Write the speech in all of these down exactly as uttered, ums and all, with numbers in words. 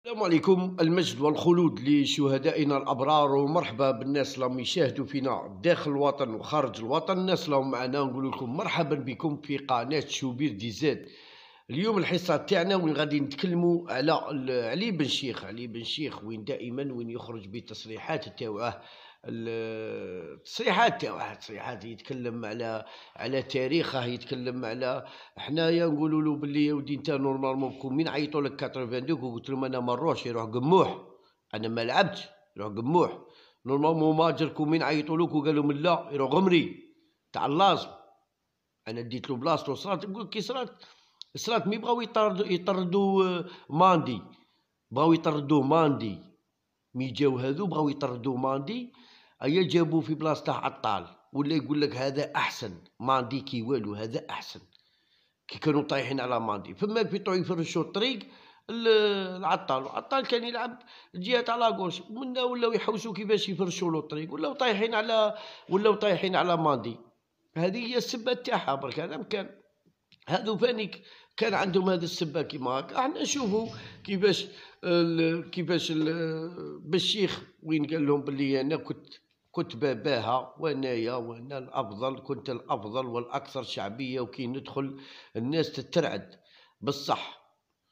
السلام عليكم. المجد والخلود لشهدائنا الأبرار، ومرحبا بالناس اللي يشاهدوا فينا داخل الوطن وخارج الوطن. الناس اللي معنا نقول لكم مرحبا بكم في قناة شوبير دي زاد. اليوم الحصة تاعنا وين غادي نتكلموا على علي بن شيخ. علي بن شيخ وين دائما وين يخرج بتصريحات تاعه، التصريحات تاعه تصريحات يتكلم على على تاريخه، يتكلم على حنايا نقولوا له باللي يا ودي انت نورمالمون كون من عيطوا لك ثمانين وقلت لهم انا ما نروحش، يروح قموح، انا ما لعبتش، يروح قموح. نورمالمون ماجركم من عيطوا لك وقالوا من لا، يروح غمري تاع اللازم. انا ديت له بلاصتو صرات، نقول كي صرات صرات مي بغاو يطردوا يطردوا ماندي، بغاو يطردوه ماندي، مي جاو هذو بغاو يطردوا ماندي، ايا جابوه في بلاصته عطال، ولا يقول لك هذا احسن ماندي كي والو، هذا احسن. كي كانوا طايحين على ماندي فما بيطو يفرشوا الطريق العطال، العطال كان يلعب الجهه تاع لاغوش، منا ولاو يحوسوا كيفاش يفرشوا له الطريق، ولاو طايحين على ولاو طايحين على ماندي. هذه هي السبه تاعها. برك هذا كان هذو فانيك كان عندهم هذا السبه كيما هكا. احنا نشوفوا كيفاش ال كيفاش بالشيخ وين قال لهم باللي انا كنت كنت باباها وانايا وانا الافضل، كنت الافضل والاكثر شعبيه، وكي ندخل الناس تترعد. بصح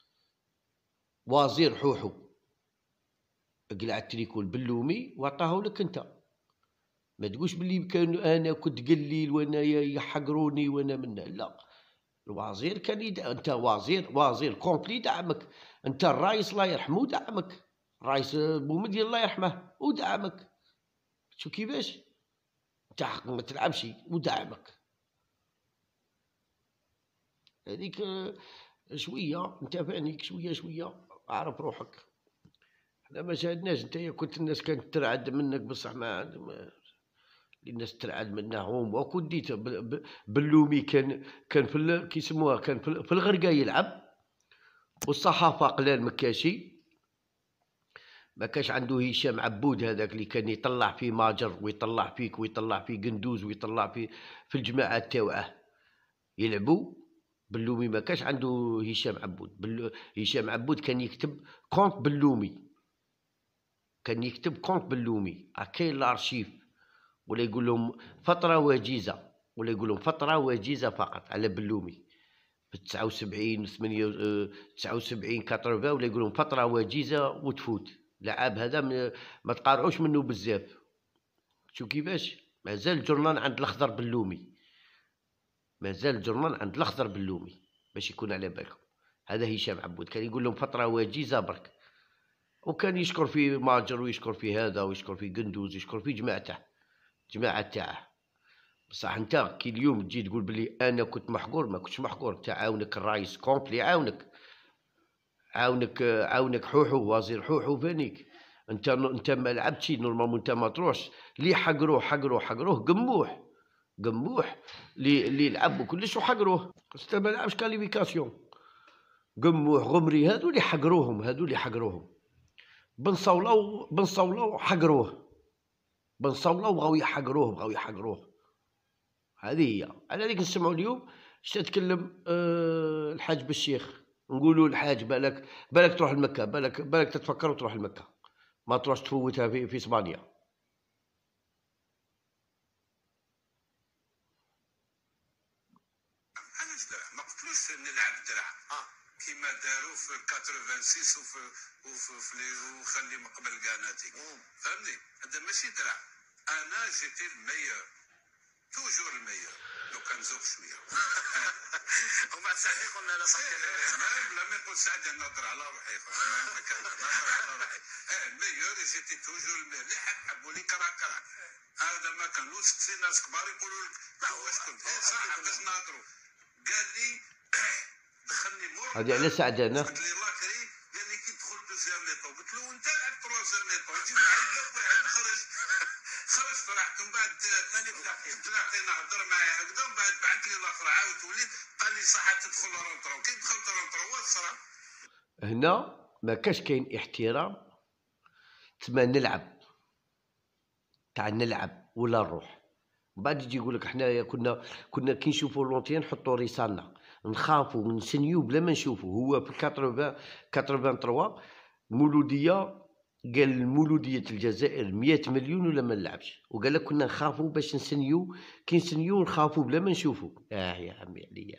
وزير حوحو قلع التريكو البلومي وعطاه لك انت. ما تقولش باللي كان انا كنت قليل وانايا يحقروني وانا منا، لا. الوزير كان يد... انت وزير وزير كومبلي دعمك، انت الرئيس الله يرحمه دعمك، الرئيس بومدين الله يرحمه ودعمك. شو كيفاش انت حق ما تلعبش ودعمك. هذيك شويه انت فانيك شويه شويه اعرف روحك. احنا ما شاهدناش، انت كنت الناس كانت ترعد منك، بصح ما, ما... الناس ترعد منهم. وكنت ديت بلومي كان كان في كي يسموها كان في الغرقه يلعب، والصحافه قلال مكاشي. ما كاش عنده هشام عبود هذاك اللي كان يطلع في ماجر ويطلع فيك ويطلع في قندوز ويطلع في في الجماعه تاوعه يلعبوا. بلومي ما كاش عنده هشام عبود. بل... هشام عبود كان يكتب كونت بلومي، كان يكتب كونت بلومي كاين الارشيف، ولا يقول لهم فتره وجيزه، ولا يقول لهم فتره وجيزه فقط على بلومي في تسعة وسبعين ثمانية تسعة وسبعين ثمانين، ولا يقول لهم فتره وجيزه وتفوت. لعاب هذا ما تقارعوش منه بزاف. شو كيفاش مازال الجرنان عند الاخضر بلومي، مازال الجرنان عند الاخضر بلومي باش يكون على بالكم. هذا هشام عبود كان يقول لهم فتره وجيزه برك، وكان يشكر في ماجر ويشكر في هذا ويشكر في قندوز ويشكر في جماعته جماعه تاعه. بصح انت كي اليوم تجي تقول بلي انا كنت محقور، ما كنتش محقور. تعاونك الرئيس كومبلي، عاونك عاونك عاونك حوحو وزير حوحو فانيك. انت انت ما لعبتش نورمالمون، انت ما تروحش. اللي حقروه حقروه حقروه قموح قموح اللي اللي لعبوا كلش وحقروه، انت ما لعبش كاليفيكاسيون. قموح غمري هذو اللي حقروهم، هذو اللي حقروهم. بن صولو بن صولو حقروه، بن صولو بغاو يحقروه بغاو يحقروه. هذه هي. على ذلك نسمعوا اليوم اش تتكلم أه الحاج بالشيخ. نقولوا الحاج بالك بالك تروح لمكة، بالك بالك تتفكر وتروح لمكة، ما تروحش تفوتها في في اسبانيا. علاش درع ما قتلوش نلعب درع اه كيما داروا في ستة وثمانين وفي وفي في وخلي مقبل قناتي، فهمني؟ هذا ماشي درع. انا جيتي الميور، توجور الميور. لو كان زوق شويه ومع سعد يقول لا صحيح بلا ما يقول سعد انا نهضر على روحي، ما كان نهضر على روحي. اه الميور جيتي توجور الميور. اللي حب حبوا لي كرا كرا. هذا ما كان وسط في ناس كبار يقولوا لك لا واش كنت صح باش نهضروا. قال لي دخلني مور هذه على سعد انا قلت لي لاكري. قال لي كي دخل دوزيام ميطو قلت له وانت لعب تروزيام ميطو نجي نعيط واحد خرج خرجت رحت من بعد ماني تلاقينا هضر معايا هكذا، ومن بعد بعث لي الاخر عاود وليت قال لي صح تدخل رونترو. كي دخلت رونترو وصرا هنا ما كاش كاين احترام. تما نلعب تاع نلعب ولا نروح. بعد يجي يقول لك حنايا كنا كنا كي نشوفوا لونتيان نحطوا رسالنا، نخافوا نسنيو بلا ما نشوفوا. هو في ثمانين ثمانية وثمانين المولوديه قال المولوديه الجزائر مئة مليون ولا ما نلعبش، وقال لك كنا نخافوا باش نسنيو، كي نسنيو نخافوا بلا ما نشوفوا. اه يا عمي عليا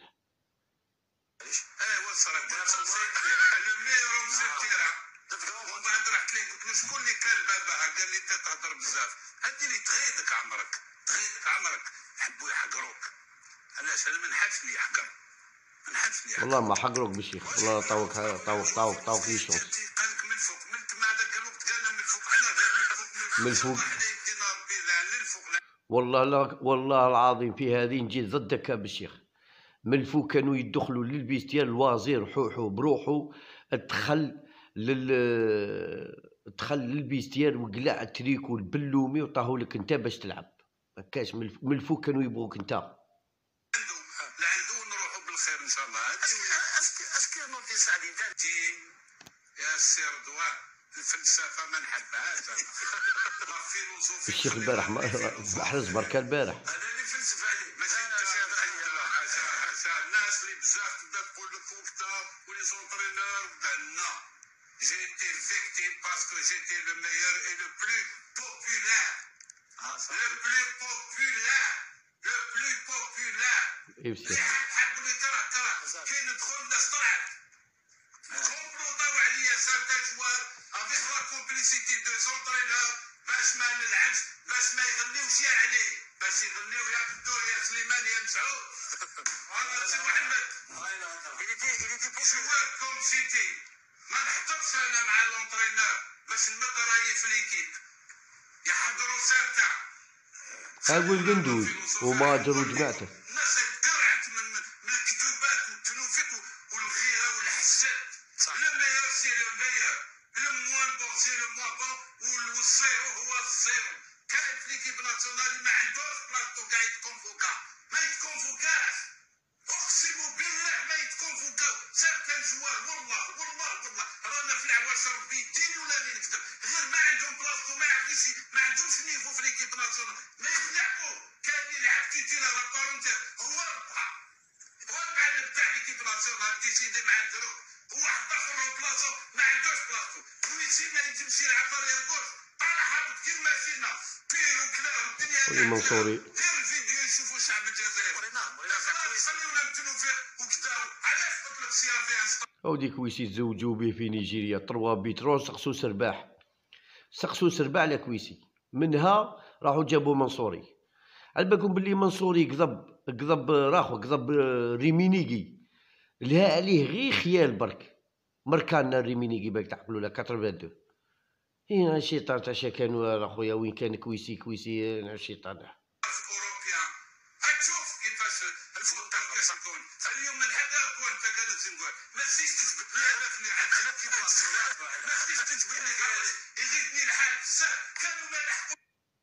ايوا صراحه لو ميور سي تيران. ومن بعد رحت ليه قلت له شكون اللي كان باباها؟ قال لي انت تهضر بزاف. هادي اللي تغيدك عمرك، تغيدك عمرك، يحبوا يحقروك. علاش؟ انا ما نحبش اللي يحقر، ما نحبش اللي يحقر. والله ما حقروك بالشيخ، والله طاوك طاوك طاوك طاوك لي شونس قال لك من الفوق، من تما هذاك الوقت قالنا من الفوق. علاه غير من الفوق؟ من الفوق. حنا يدينا ربي لا للفوق لا. والله لا والله العظيم في هذه نجي ضدك بالشيخ. من الفوق كانوا يدخلوا للبيستيال، الوزير حوحو بروحو دخل لل دخل للبيستيال وقلع التريكو البلومي وطاهو لك انت باش تلعب. ما كاش من الفوق كانوا يبغوك انت. لعندو نروحوا بالخير ان شاء الله. اسكي اسكي نوتي سعدي تين يا سير دوار. الفلسفه ما نحبهاش انا. لا فيلوزوفي. الشيخ البارح ما احرز بركه البارح. انا اللي فلسفه عليه ماشي انت. الناس اللي بزاف تبدا تقول لك وقتا ولي زونترينور بدنا. جيتي فيكتيم باسكو جيتي لو ميور اي لو بلو بوبولار. لو بلو بوبولار. لو بلو بوبولار. اللي حبني ترى ترى كي ندخل الناس طلعت كومبلوطاو عليا سارتان جوار افيك لا كومبليسيتي دو زونترينور باش ما نلعبش، باش ما يغنيوش يا علي، باش يغنيو يا بدور يا سليمان يا مسعود. انا سي محمد جوار كوم سيتي ما نحضرش انا مع لونترينور باش نمد رايي في ليكيب يحضروا سارتا. اقول قندوز وماجر وجماعته. الناس تقرعت من من الكذوبات والتنوفيق والغيره والحسد. لو ميور سي لو ميور، لو موان بون سي لو موان بون، والزيرو هو الزيرو. كاين في ليكيب ناسيونال ما عندوش بلاصتو كاع يتكونفوكا، ما يتكونفوكاش. اقسم بالله ما يتكونفوكاو سارتان جوار. والله والله والله رانا في العواش ربي يديني ولا نكذب، غير ما عندهم بلاصتو، ما يعرفوش، ما عندهمش نيفو في ليكيب ناسيونال. ما يلعبوا. كان يلعب تيتيلار بارونتير هو ربها، هو المعلم تاع ليكيب ناسيونال ديسيدي مع الدروب. وواحد اخر بلاصتو ما عندوش بلاصتو. ويسي ما ينجمش يلعب اريير كوش، طالع هابط كيما سينا بيرو كلاه الدنيا. خويا منصوري غير الفيديو يشوفوا الشعب الجزائري. خليونا نتنوفيق وكداو. علاش قلت لك سي في انستا اودي كويسي تزوجوا به في نيجيريا تروا بيترول. سقسو سرباح، سقسو سرباح على كويسي، منها راحوا جابوا منصوري. على بالكم باللي منصوري كذب كذب راخو كذب ريمينيكي لها عليه غير خيال برك. مركانا ريمينيكي باك تعقلوا لا اثنين وثمانين. هنا الشيطان تاع شكانو اخويا وين كان كويسي كويسي الشيطان. اوروبيان. هتشوف كيفاش الفوق تاع كاس يكون. اليوم من حدا كون انت قالت نقول ما تزيدش تجبد لي عرفني عندك كيفاش ما تزيدش تجبد لي يغيثني الحال بزاف. كانوا ما يلحقوا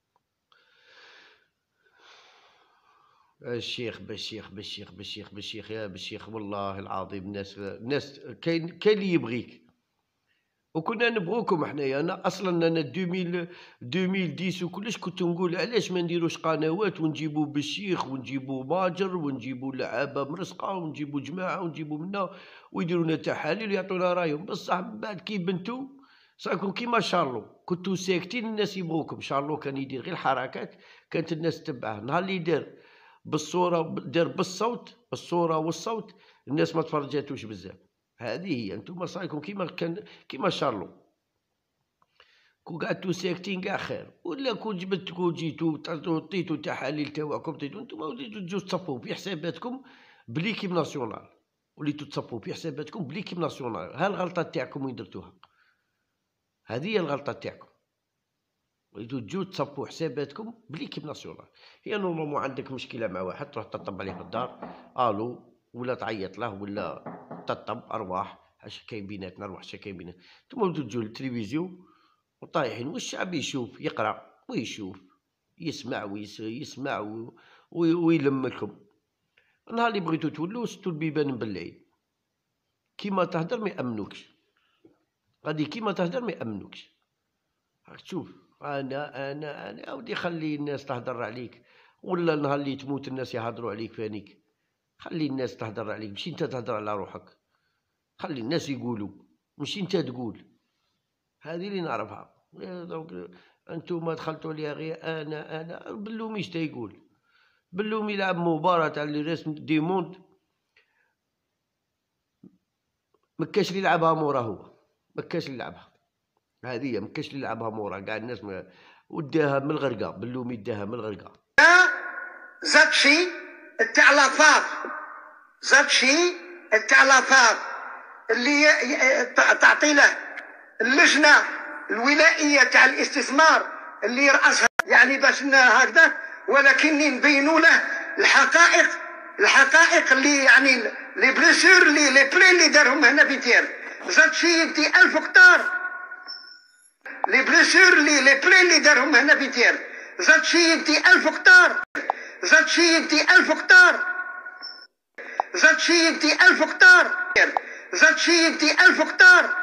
الشيخ بالشيخ بالشيخ بالشيخ بالشيخ يا بالشيخ. والله العظيم الناس الناس كاين كاين اللي يبغيك، وكنا نبغوكم حنايا. انا اصلا انا ألفين عشرة وكلش كنت نقول علاش ما نديروش قنوات ونجيبوا بالشيخ ونجيبوا ماجر ونجيبوا لعابه مرسقه ونجيبوا جماعه ونجيبوا منا ويديروا لنا تحاليل ويعطونا رايهم. بصح من بعد كي بنتو صاكم كيما شارلو كنتو ساكتين الناس يبغوكم. شارلو كان يدير غير الحركات كانت الناس تتبعه. نهار اللي دار بالصوره دار بالصوت، الصوره والصوت الناس ما تفرجاتوش بزاف. هذه هي انتم صايكم كيما كان كيما شارلو. كون قعدتو ساكتين كاع خير، ولا كون جبدتكم جيتو عطيتو تحاليل تاعكم عطيتو نتوما وليتو تجو تصفوا في حساباتكم بليكيب ناسيونال، وليتو تصفوا في حساباتكم بليكيب ناسيونال. ها الغلطه تاعكم وين درتوها، هذه هي الغلطه تاعكم. وليتو تجو تصفوا حساباتكم بليكيب ناسيونال. هي نورمالمون عندك مشكله مع واحد تروح تطب عليه في الدار الو، ولا تعيط له ولا تطب ارواح اش كاين بيناتنا، ارواح اش كاين بيناتنا. نتوما تجوا للتلفزيون وطايحين والشعب يشوف يقرا ويشوف يسمع ويس يسمع و... وي... ويلم لكم. نهار اللي بغيتو تولوا ستو البيبان بالليل. كيما تهدر ما يامنوكش، غادي كيما تهدر ما يامنوكش. راك تشوف انا انا انا اودي خلي الناس تهدر عليك، ولا نهار اللي تموت الناس يهضروا عليك فانيك. خلي الناس تهدر عليك، ماشي انت تهدر على روحك. خلي الناس يقولوا ماشي انت تقول. هذه اللي نعرفها. دونك انتم دخلتوا ليها غير انا انا بلومي اش يقول؟ بلومي يلعب مباراة تاع لي رسم ديموند مكاش اللي يلعبها مورا، هو مكاش اللي يلعبها، هذه مكاش اللي يلعبها مورا، كاع الناس ما وداها من الغرقة، بلومي داها من الغرقة. زاد شي تاع لافاف، زاد شي تاع لافاف اللي تعطي له اللجنة الولائية تاع الاستثمار اللي يرأسها، يعني باش هكذا، ولكن نبينوا له الحقائق، الحقائق اللي يعني لي بليسور لي لي بلي اللي دارهم هنا بيتير. زاد شي يدي ألف هكتار، لي بليسور لي لي بلي اللي دارهم هنا بيتير. زاد شي يدي ألف هكتار، زاد شي يدي ألف هكتار، زاد شي يدي ألف هكتار، زاد شي يدي ألف هكتار،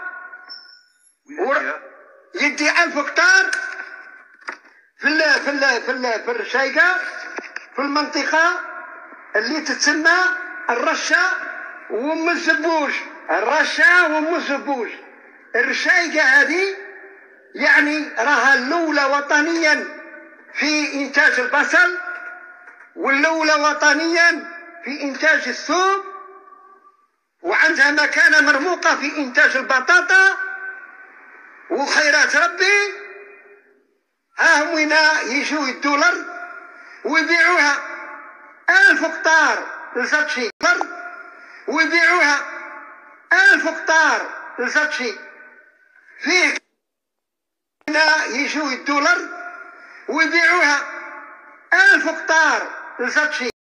يدي ألف هكتار في ال في ال في ال في الرشايقة، في المنطقة اللي تتسمى الرشة وام الزبوش، الرشة وام الزبوش. الرشايقة هذه يعني راها الأولى وطنيا في إنتاج البصل، والأولى وطنيا في إنتاج الثوم، وعندها مكانة مرموقة في إنتاج البطاطا وخيرات ربي. ها هم وين يجوا يدوا الأرض ويبيعوها ألف هكتار لزاد شي، ويبيعوها ألف هكتار لزاد شي. فيه يجوا يدوا الأرض ويبيعوها ألف هكتار لزاد شي.